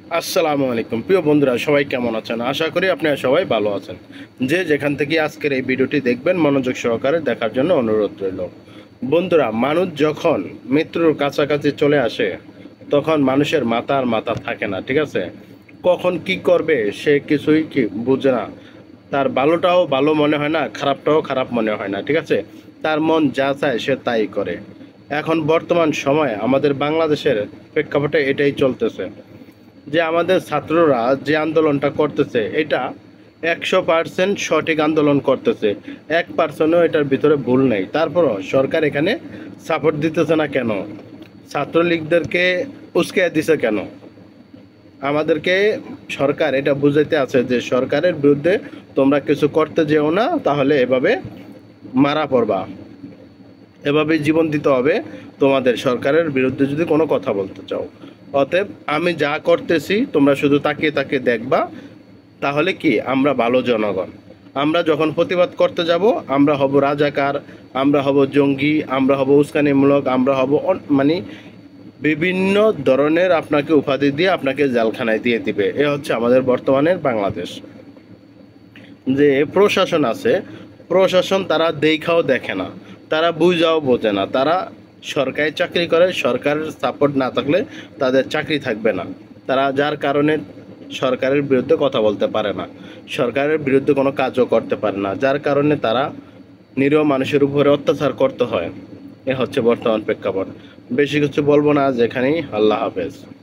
আসসালামু আলাইকুম প্রিয় বন্ধুরা, সবাই কেমন আছেন? আশা করি আপনারা সবাই ভালো আছেন। যে যেখান থেকে আজকের এই ভিডিওটি দেখবেন মনোযোগ সহকারে দেখার জন্য অনুরোধ রইল। বন্ধুরা, মানুষ যখন মৃত্যুর কাছাকাছি চলে আসে তখন মানুষের মাথা থাকে না, ঠিক আছে? কখন কি করবে সে কিছুই কি বুঝে না। তার ভালোটাও ভালো মনে হয় না, খারাপটাও খারাপ মনে হয় না, ঠিক আছে? তার মন যা চায় সে তাই করে। এখন বর্তমান সময়ে আমাদের বাংলাদেশের প্রেক্ষাপটে এটাই চলতেছে, যে আমাদের ছাত্ররা যে আন্দোলনটা করতেছে এটা 100% সঠিক আন্দোলন করতেছে। 1%ও এটার ভিতরে ভুল নেই। তারপরও সরকার এখানে সাপোর্ট দিতেছে না কেন? ছাত্রলীগদেরকে উস্কে দিছে কেন? আমাদেরকে সরকার এটা বুঝাইতে আছে যে সরকারের বিরুদ্ধে তোমরা কিছু করতে যেও না, তাহলে এভাবে মারা পড়বা, এভাবে জীবন দিতে হবে তোমাদের সরকারের বিরুদ্ধে যদি কোনো কথা বলতে চাও। অতএব আমি যা করতেছি তোমরা শুধু তাকিয়ে তাকিয়ে দেখবা, তাহলে কি আমরা ভালো জনগণ। আমরা যখন প্রতিবাদ করতে যাব আমরা হব রাজাকার, আমরা হব জঙ্গি, আমরা হব উস্কানিমূলক, আমরা হব মানে বিভিন্ন ধরনের আপনাকে উপাধি দিয়ে আপনাকে জেলখানায় দিয়ে দিবে। এ হচ্ছে আমাদের বর্তমানের বাংলাদেশ। যে প্রশাসন আছে, প্রশাসন তারা দেখাও দেখে না, তারা বুঝাও বোঝে না, তারা সরকারি চাকরি করে, সরকারের সাপোর্ট না থাকলে তাদের চাকরি থাকবে না। তারা যার কারণে সরকারের বিরুদ্ধে কথা বলতে পারে না, সরকারের বিরুদ্ধে কোনো কাজও করতে পারে না, যার কারণে তারা নিরীহ মানুষের উপরে অত্যাচার করতে হয়। এ হচ্ছে বর্তমান প্রেক্ষাপট। বেশি কিছু বলবো না আজ এখানেই। আল্লাহ হাফেজ।